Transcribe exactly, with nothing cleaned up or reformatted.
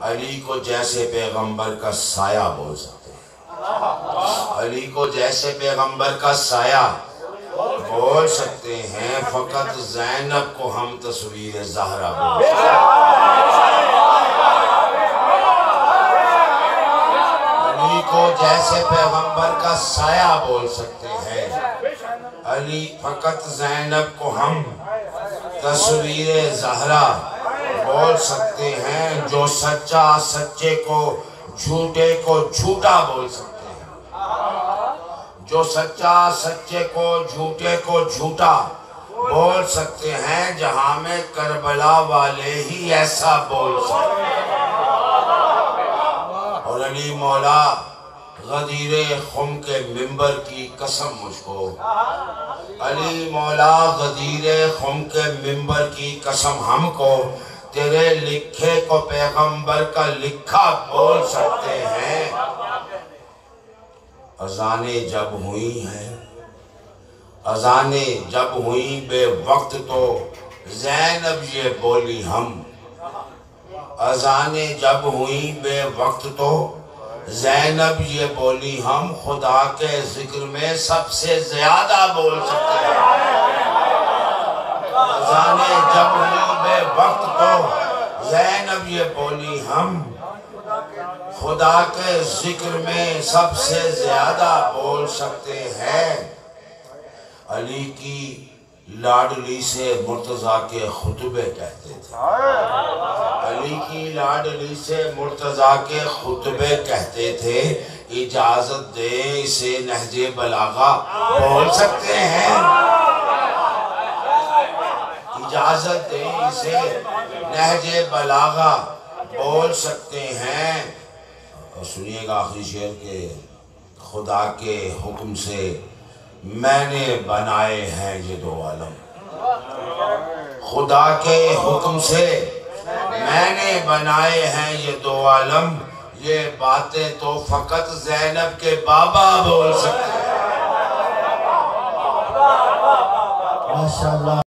علی کو جیسے پیغمبر کا سایہ بول سکتے ہیں، علی کو جیسے پیغمبر کا سایہ بول سکتے ہیں، فقط زینب کو ہم تصویر زہرا بول سکتے ہیں۔ علی کو جیسے پیغمبر کا سایہ بول سکتے ہیں، علی فقط زینب کو ہم تصویر زہرا بول سکتے ہیں۔ جو سچا سچے کو جھوٹے کو جھوٹا بول سکتے ہیں، جو سچا سچے کو جھوٹے کو جھوٹا بول سکتے ہیں، جہاں میں کربلا والے ہی ایسا بول سکتے ہیں۔ اور علی مولا غدیر خم کے منبر کی قسم مجھ کو، علی مولا غدیر خم کے منبر کی قسم ہم کو، تیرے لکھے کو پیغمبر کا لکھا بول سکتے ہیں۔ اذانیں جب ہوئی ہیں، اذانیں جب ہوئی بے وقت تو زینب یہ بولی ہم، اذانیں جب ہوئی بے وقت تو زینب یہ بولی ہم، خدا کے ذکر میں سب سے زیادہ بول سکتے ہیں۔ اذانیں جب ہوئی بے وقت تو زینب یہ بولی ہم، خدا کے ذکر میں سب سے زیادہ بول سکتے ہیں۔ علی کی لاڈلی سے مرتضیٰ کے خطبے کہتے تھے، علی کی لاڈلی سے مرتضیٰ کے خطبے کہتے تھے، اجازت دے اسے نہج بلاغہ بول سکتے ہیں، اجازت دے اسے نہج بلاغہ بول سکتے ہیں۔ اور سنیے گا آخری شعر کے، خدا کے حکم سے میں نے بنائے ہیں یہ دو عالم، خدا کے حکم سے میں نے بنائے ہیں یہ دو عالم، یہ باتیں تو فقط زینب کے بابا بول سکتے ہیں۔ ماشاءاللہ۔